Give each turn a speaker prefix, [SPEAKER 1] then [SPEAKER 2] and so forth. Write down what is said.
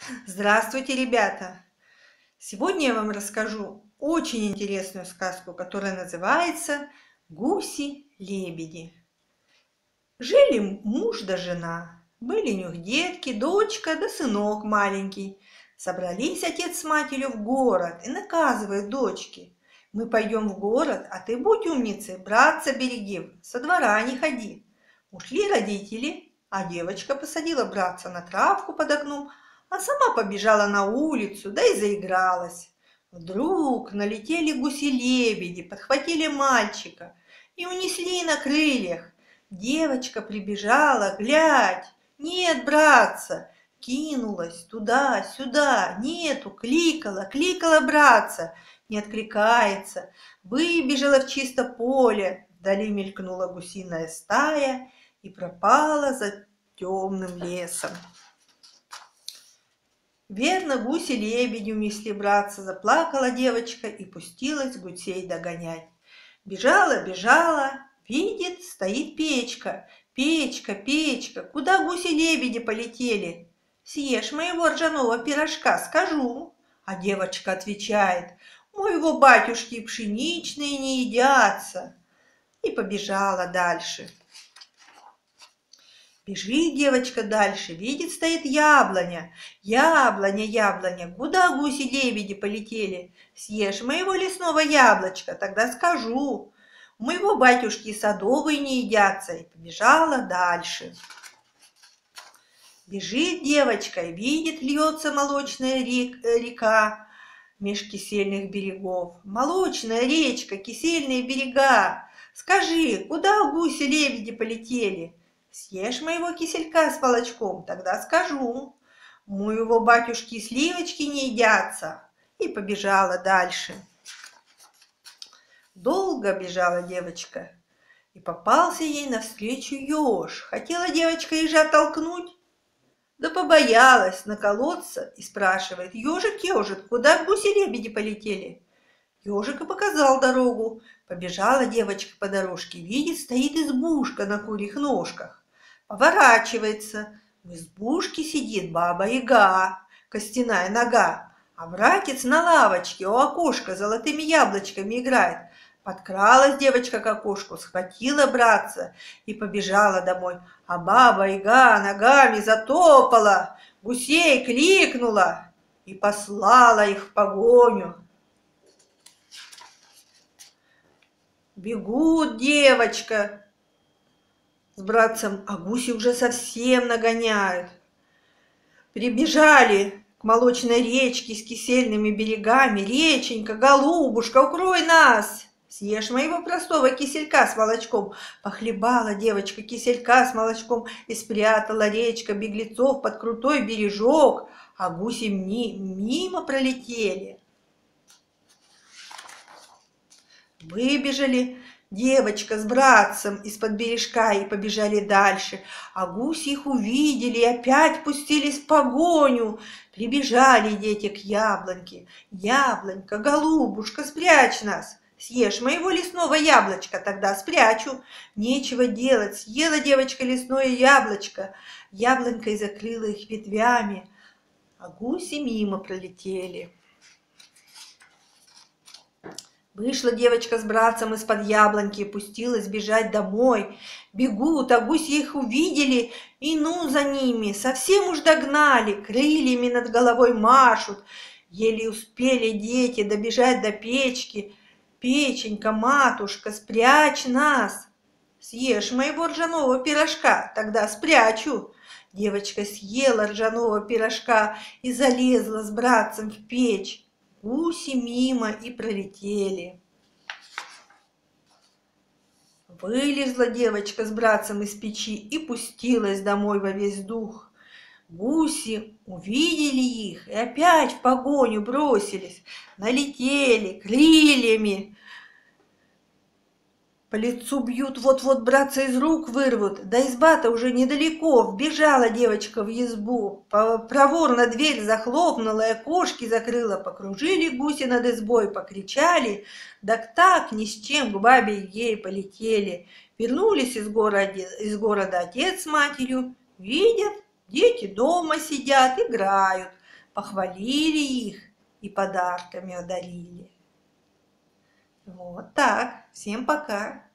[SPEAKER 1] Здравствуйте, ребята! Сегодня я вам расскажу очень интересную сказку, которая называется «Гуси-лебеди». Жили муж да жена. Были у них детки, дочка да сынок маленький. Собрались отец с матерью в город и наказывают дочке. Мы пойдем в город, а ты будь умницей, братца береги, со двора не ходи. Ушли родители, а девочка посадила братца на травку под окном, а сама побежала на улицу, да и заигралась. Вдруг налетели гуси-лебеди, подхватили мальчика и унесли на крыльях. Девочка прибежала, глядь, нет братца, кинулась туда-сюда, нету, кликала, кликала братца, не откликается, выбежала в чисто поле, вдали мелькнула гусиная стая и пропала за темным лесом. Верно, гуси-лебеди унесли братца, заплакала девочка и пустилась гусей догонять. Бежала, бежала, видит, стоит печка. Печка, печка, куда гуси-лебеди полетели? Съешь моего ржаного пирожка, скажу. А девочка отвечает, моего батюшки пшеничные не едятся. И побежала дальше. Бежит девочка дальше, видит, стоит яблоня. Яблоня, яблоня, куда гуси-лебеди полетели? Съешь моего лесного яблочка, тогда скажу. У моего батюшки садовые не едятся. И побежала дальше. Бежит девочка, видит, льется молочная река меж кисельных берегов. Молочная речка, кисельные берега. Скажи, куда гуси-лебеди полетели? Съешь моего киселька с молочком, тогда скажу. У моего батюшки сливочки не едятся. И побежала дальше. Долго бежала девочка, и попался ей навстречу еж. Хотела девочка ежа толкнуть, да побоялась наколоться и спрашивает: ежик, ежик, куда гуси-лебеди полетели? Ежик и показал дорогу. Побежала девочка по дорожке, видит, стоит избушка на курьих ножках. Поворачивается. В избушке сидит баба-яга, костяная нога, а братец на лавочке у окошка золотыми яблочками играет. Подкралась девочка к окошку, схватила братца и побежала домой. А баба-яга ногами затопала, гусей кликнула и послала их в погоню. Бегут девочка с братцем, а гуси уже совсем нагоняют. Прибежали к молочной речке с кисельными берегами. Реченька, голубушка, укрой нас! Съешь моего простого киселька с молочком. Похлебала девочка киселька с молочком и спрятала речка беглецов под крутой бережок, а гуси мимо пролетели. Выбежали девочка с братцем из-под бережка и побежали дальше, а гуси их увидели и опять пустились в погоню. Прибежали дети к яблоньке. Яблонька, голубушка, спрячь нас. Съешь моего лесного яблочка, тогда спрячу. Нечего делать, съела девочка лесное яблочко. Яблонька закрыла их ветвями, а гуси мимо пролетели. Вышла девочка с братцем из-под яблоньки и пустилась бежать домой. Бегут, а гуси их увидели и ну за ними. Совсем уж догнали, крыльями над головой машут. Еле успели дети добежать до печки. Печенька, матушка, спрячь нас. Съешь моего ржаного пирожка, тогда спрячу. Девочка съела ржаного пирожка и залезла с братцем в печь. Гуси мимо и пролетели. Вылезла девочка с братцем из печи и пустилась домой во весь дух. Гуси увидели их и опять в погоню бросились, налетели крыльями. По лицу бьют, вот-вот братца из рук вырвут. Да изба-то уже недалеко. Вбежала девочка в избу. Проворно дверь захлопнула и окошки закрыла. Покружили гуси над избой, покричали. Да так ни с чем к бабе ей полетели. Вернулись из города отец с матерью. Видят, дети дома сидят, играют. похвалили их и подарками одарили. Вот так. Всем пока.